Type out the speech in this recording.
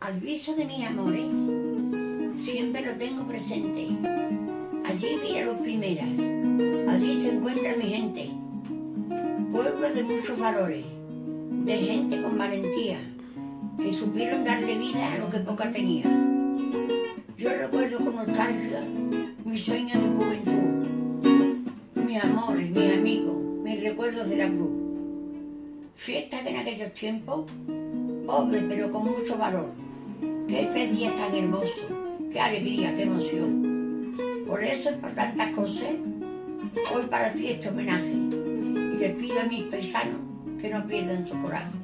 Al viso de mis amores, siempre lo tengo presente. Allí mira los primeras, allí se encuentra mi gente. Pueblo de muchos valores, de gente con valentía, que supieron darle vida a lo que poca tenía. Yo recuerdo con nostalgia mis sueños de juventud, mis amores, mis amigos, mis recuerdos de la cruz. Fiestas en aquellos tiempos, pobres pero con mucho valor. Qué 3 días tan hermosos, qué alegría, qué emoción. Por eso y por tantas cosas, hoy para ti este homenaje. Y les pido a mis paisanos que no pierdan su coraje.